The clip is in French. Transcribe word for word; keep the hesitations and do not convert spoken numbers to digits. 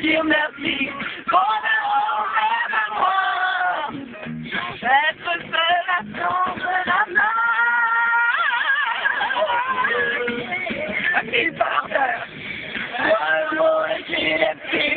dire merci pour d'avoir rêve à moi. Être seul à prendre la main. À qui par terre, un mot et qui est pire.